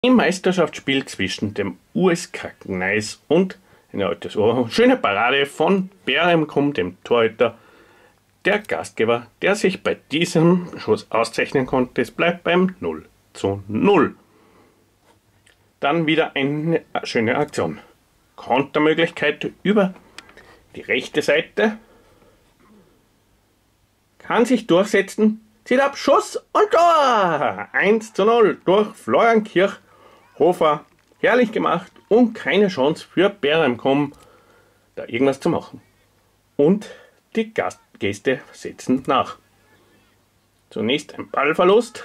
Im Meisterschaftsspiel zwischen dem USK Gneis und eine alte schöne Parade von Beremkum, dem Torhüter, der Gastgeber, der sich bei diesem Schuss auszeichnen konnte. Es bleibt beim 0:0. Dann wieder eine schöne Aktion. Kontermöglichkeit über die rechte Seite. Kann sich durchsetzen. Zieht ab, Schuss und Tor! 1:0 durch Florian Kirchhofer. Herrlich gemacht und keine Chance für Beremkum, da irgendwas zu machen. Und die Gäste setzen nach. Zunächst ein Ballverlust.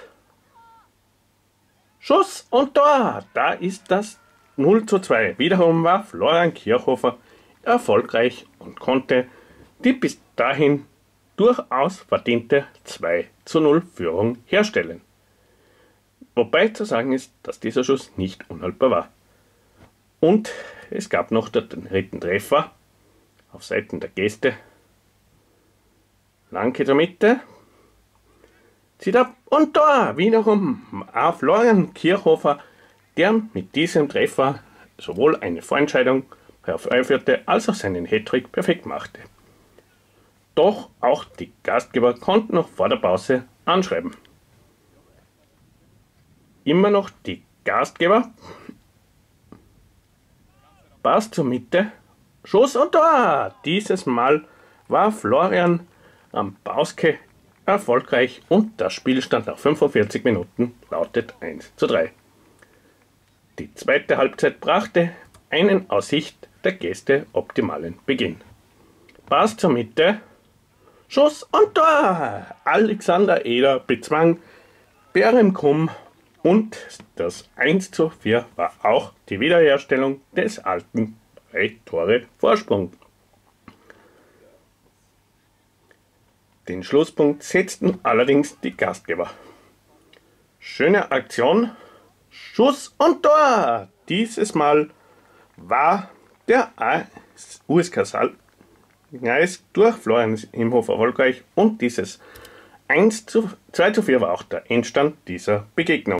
Schuss und Tor! Da ist das 0:2. Wiederum war Florian Kirchhofer erfolgreich und konnte die bis dahin durchaus verdiente 2:0 Führung herstellen. Wobei zu sagen ist, dass dieser Schuss nicht unhaltbar war. Und es gab noch den dritten Treffer auf Seiten der Gäste. Lanke zur Mitte. Zieht ab und Tor! Wiederum Florian Kirchhofer, der mit diesem Treffer sowohl eine Vorentscheidung herbeiführte, als auch seinen Hattrick perfekt machte. Doch auch die Gastgeber konnten noch vor der Pause anschreiben. Immer noch die Gastgeber. Pass zur Mitte. Schuss und Tor! Dieses Mal war Florian Bauske erfolgreich und der Spielstand nach 45 Minuten lautet 1:3. Die zweite Halbzeit brachte einen aus Sicht der Gäste optimalen Beginn. Pass zur Mitte. Schuss und Tor! Alexander Eder bezwang Beremkum und das 1:4 war auch die Wiederherstellung des alten 3-Tore-Vorsprungs. Den Schlusspunkt setzten allerdings die Gastgeber. Schöne Aktion, Schuss und Tor! Dieses Mal war der USK Gneis durch Florian Imhof erfolgreich und dieses 2:4 war auch der Endstand dieser Begegnung.